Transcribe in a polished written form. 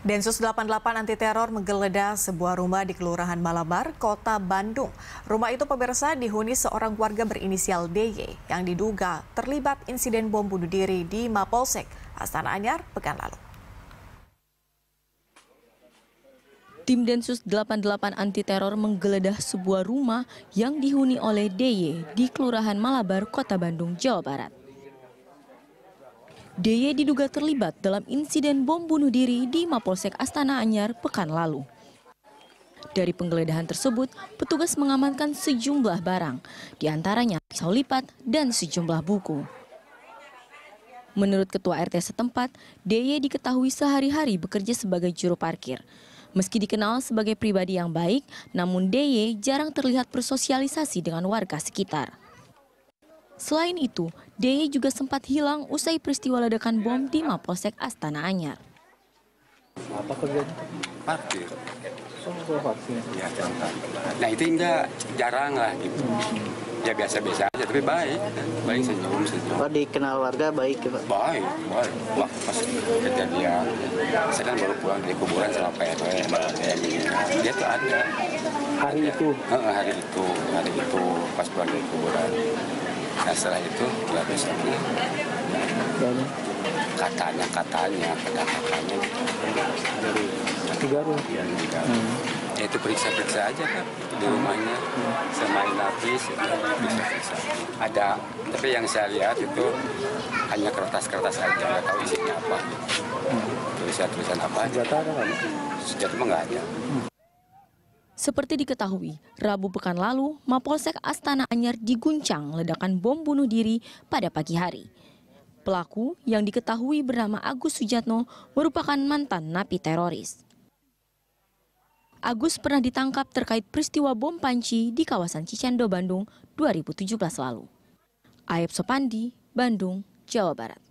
Densus 88 anti teror menggeledah sebuah rumah di Kelurahan Malabar, Kota Bandung. Rumah itu pemirsa dihuni seorang warga berinisial DY yang diduga terlibat insiden bom bunuh diri di Mapolsek, Astana Anyar, pekan lalu. Tim Densus 88 anti teror menggeledah sebuah rumah yang dihuni oleh DY di Kelurahan Malabar, Kota Bandung, Jawa Barat. DY diduga terlibat dalam insiden bom bunuh diri di Mapolsek Astana Anyar pekan lalu. Dari penggeledahan tersebut, petugas mengamankan sejumlah barang, diantaranya pisau lipat dan sejumlah buku. Menurut Ketua RT setempat, DY diketahui sehari-hari bekerja sebagai juru parkir. Meski dikenal sebagai pribadi yang baik, namun DY jarang terlihat bersosialisasi dengan warga sekitar. Selain itu, DY juga sempat hilang usai peristiwa ledakan bom di Mapolsek Astana Anyar. Apa kerjanya? Parkir. Parkir. Ya, nah itu enggak jarang lah gitu. Ya biasa-biasa aja, tapi baik senyum. Oh, dikenal warga baik ya Pak? Baik. Wah, pas kejadian, saya kan baru pulang dari kuburan sama Pak RW, dia tuh ada. Hari itu pas pulang dari kuburan. Nah setelah itu ya besoknya katanya dari Garut. Ya, itu periksa aja kan di rumahnya, semain habis bisa. Ada, tapi yang saya lihat itu hanya kertas-kertas aja, nggak tahu isinya apa. Tulisan apa? Senjata ada nggak? Senjata mah nggak ada. Seperti diketahui, Rabu pekan lalu, Mapolsek Astana Anyar diguncang ledakan bom bunuh diri pada pagi hari. Pelaku yang diketahui bernama Agus Sujatno merupakan mantan napi teroris. Agus pernah ditangkap terkait peristiwa bom panci di kawasan Cicendo, Bandung 2017 lalu. Aib Sopandi, Bandung, Jawa Barat.